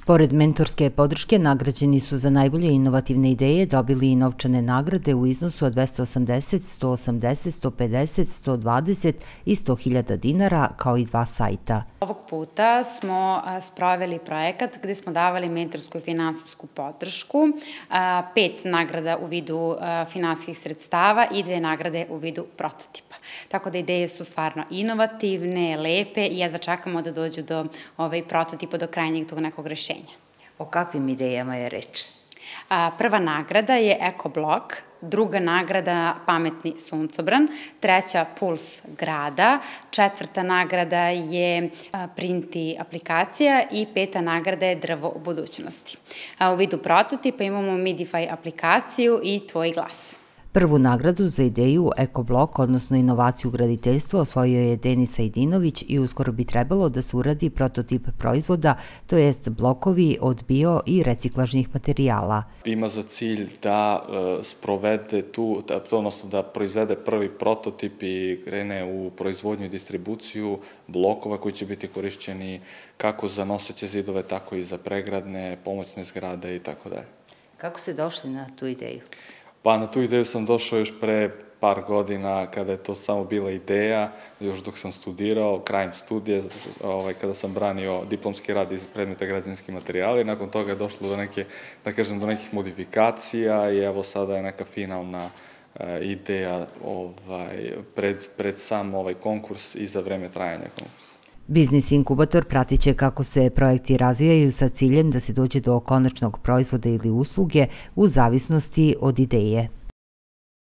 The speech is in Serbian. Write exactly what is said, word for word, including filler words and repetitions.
Pored mentorske podrške, nagrađeni su za najbolje inovativne ideje dobili i novčane nagrade u iznosu od dvesta osamdeset, sto osamdeset, sto pedeset, sto dvadeset i sto hiljada dinara, kao i dva sajta. Ovog puta smo sproveli projekat gde smo davali mentorsku i finansijsku podršku, pet nagrada u vidu finansijskih sredstava i dve nagrade u vidu prototipa. Tako da ideje su stvarno inovativne, lepe i jedva čekamo da dođu do ovaj prototipa, do krajnjeg tog nekog rešenja. O kakvim idejama je reč? Prva nagrada je ekoblok, druga nagrada pametni suncobran, treća puls grada, četvrta nagrada je printi aplikacija i peta nagrada je drvo u budućnosti. U vidu prototipa imamo Midify aplikaciju i Tvoj glas. Prvu nagradu za ideju ekoblok, odnosno inovaciju u graditeljstvu, osvojio je Denis Ajdinović i uskoro bi trebalo da se uradi prototip proizvoda, to jest blokovi od bio i reciklažnih materijala. Ima za cilj da sprovede tu, odnosno da proizvede prvi prototip i krene u proizvodnju i distribuciju blokova koji će biti korišćeni kako za noseće zidove, tako i za pregradne, pomoćne zgrade i tako dalje. Kako ste došli na tu ideju? Pa na tu ideju sam došao još pre par godina kada je to samo bila ideja, još dok sam studirao, krajem studije, kada sam branio diplomski rad iz predmeta građevinski materijali. Nakon toga je došlo do neke, da kažem, do nekih modifikacija i evo sada je neka finalna ideja pred sam ovaj konkurs i za vreme trajanja konkursa. Biznis inkubator pratit će kako se projekti razvijaju sa ciljem da se dođe do konačnog proizvoda ili usluge u zavisnosti od ideje.